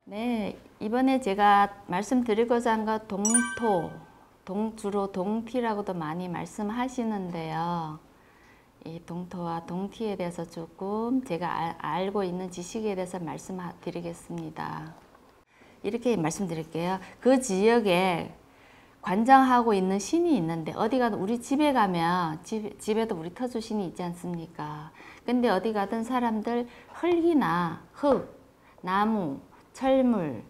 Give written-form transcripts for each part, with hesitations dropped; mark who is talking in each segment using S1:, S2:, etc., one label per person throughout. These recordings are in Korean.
S1: 네, 이번에 제가 말씀드리고자 한 건 주로 동티라고도 많이 말씀하시는데요. 이 동토와 동티에 대해서 조금 제가 알고 있는 지식에 대해서 말씀드리겠습니다. 이렇게 말씀드릴게요. 그 지역에 관장하고 있는 신이 있는데 어디 가든 우리 집에 가면 집에도 우리 터주신이 있지 않습니까? 근데 어디 가든 사람들 흙이나 흙, 나무, 철물,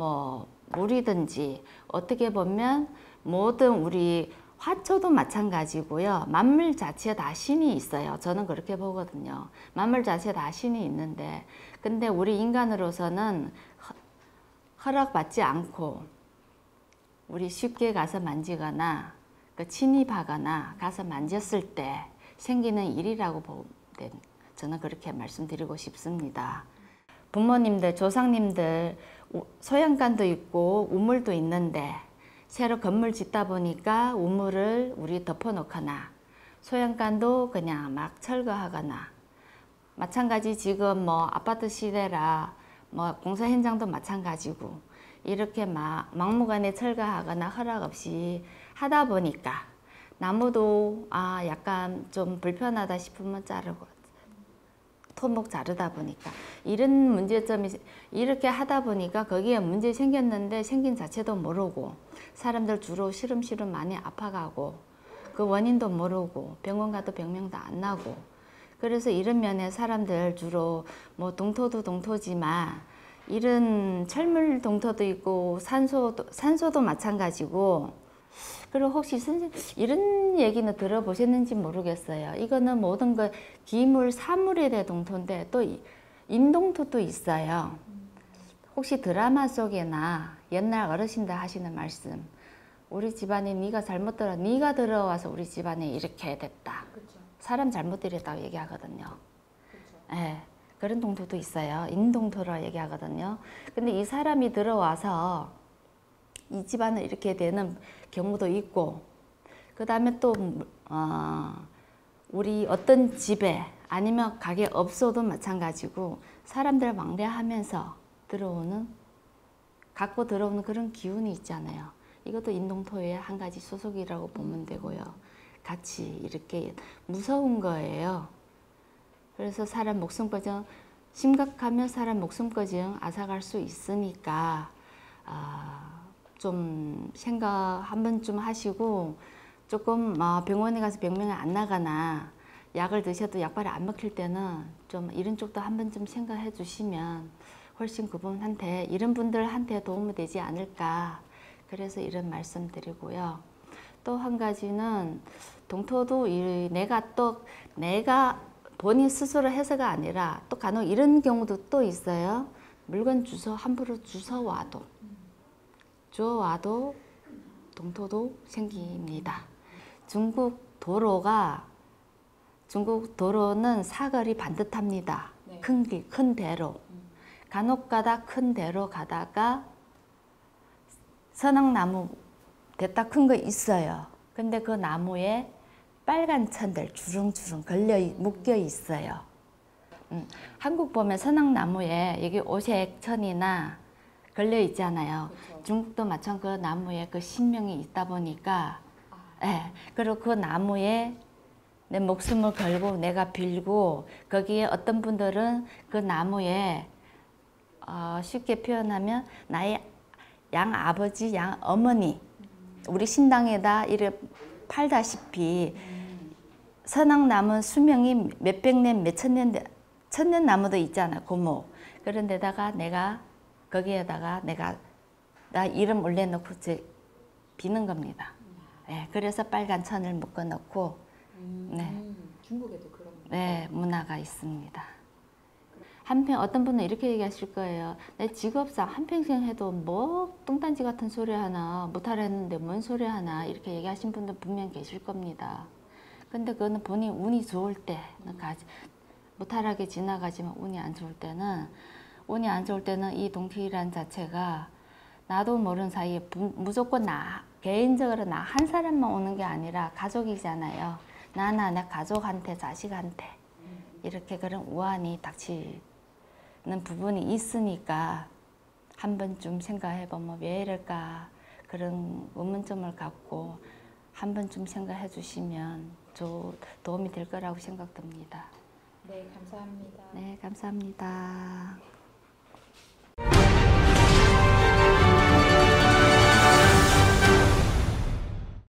S1: 물이든지 어떻게 보면 모든 우리 화초도 마찬가지고요. 만물 자체에 다 신이 있어요. 저는 그렇게 보거든요. 만물 자체에 다 신이 있는데 근데 우리 인간으로서는 허락받지 않고 우리 쉽게 가서 만지거나 침입하거나 가서 만졌을 때 생기는 일이라고 저는 그렇게 말씀드리고 싶습니다. 부모님들, 조상님들 소양간도 있고 우물도 있는데 새로 건물 짓다 보니까 우물을 우리 덮어놓거나 소양간도 그냥 막 철거하거나 마찬가지 지금 아파트 시대라 공사 현장도 마찬가지고 이렇게 막무가내 철거하거나 허락 없이 하다 보니까 나무도 약간 좀 불편하다 싶으면 자르고 토목 자르다 보니까 이런 문제점이 이렇게 하다 보니까 거기에 문제 생겼는데 생긴 자체도 모르고 사람들 주로 시름시름 많이 아파가고 그 원인도 모르고 병원 가도 병명도 안 나고 그래서 이런 면에 사람들 주로 동토도 동토지만 이런 철물 동토도 있고 산소도 마찬가지고 그리고 혹시 선생님 이런 얘기는 들어보셨는지 모르겠어요. 이거는 모든 거 기물, 사물에 대한 동토인데 또 인동토도 있어요. 혹시 드라마 속에나 옛날 어르신들 하시는 말씀 우리 집안에 네가 네가 들어와서 우리 집안에 이렇게 됐다. 그쵸. 사람 잘못 들였다고 얘기하거든요. 네, 그런 동토도 있어요. 인동토라고 얘기하거든요. 근데 이 사람이 들어와서 이 집안은 이렇게 되는 경우도 있고 그 다음에 또 우리 어떤 집에 아니면 가게 업소도 마찬가지고 사람들 왕래하면서 갖고 들어오는 그런 기운이 있잖아요. 이것도 인동토의 한 가지 소속이라고 보면 되고요. 같이 이렇게 무서운 거예요. 그래서 사람 목숨까지 심각하면 사람 목숨까지 앗아갈 수 있으니까 좀 생각 한 번쯤 하시고 조금 병원에 가서 병명이 안 나가나 약을 드셔도 약발이 안 먹힐 때는 좀 이런 쪽도 한 번쯤 생각해 주시면 훨씬 그분한테 이런 분들한테 도움이 되지 않을까 그래서 이런 말씀 드리고요. 또 한 가지는 동토도 내가 본인 스스로 해서가 아니라 또 간혹 이런 경우도 또 있어요. 물건 함부로 주워와도 동토도 생깁니다. 중국 도로는 사거리 반듯합니다. 네. 큰 대로. 간혹 가다 큰 대로 가다가 선악나무 됐다 큰 거 있어요. 근데 그 나무에 빨간 천들 주렁주렁 묶여 있어요. 한국 보면 선악나무에 여기 오색천이나 걸려 있잖아요. 그렇죠. 중국도 마찬 그 나무에 그 신명이 있다 보니까 그리고 그 나무에 내 목숨을 걸고 내가 빌고 거기에 어떤 분들은 그 나무에 쉽게 표현하면 나의 양아버지, 양어머니 우리 신당에다 이렇게 팔다시피 선악나무 수명이 몇백 년, 천년 나무도 있잖아, 고목. 그런 데다가 거기에다가 나 이름 올려놓고 비는 겁니다. 네, 그래서 빨간 천을 묶어 놓고
S2: 중국에도 그런
S1: 문화가 있습니다. 어떤 분은 이렇게 얘기하실 거예요. 내 직업상 한평생 해도 뚱딴지 같은 소리 하나 못하라 했는데 뭔 소리 하나 이렇게 얘기하신 분들 분명 계실 겁니다. 근데 그거는 본인 운이 좋을 때 못하라게 지나가지만 운이 안 좋을 때는 이 동티란 자체가 나도 모르는 사이에 무조건 개인적으로 나 한 사람만 오는 게 아니라 가족이잖아요. 내 가족한테, 자식한테 이렇게 그런 우환이 닥치는 부분이 있으니까 한 번쯤 생각해 보면 왜 이럴까 그런 의문점을 갖고 한 번쯤 생각해 주시면 도움이 될 거라고 생각됩니다.
S2: 네, 감사합니다.
S1: 네, 감사합니다.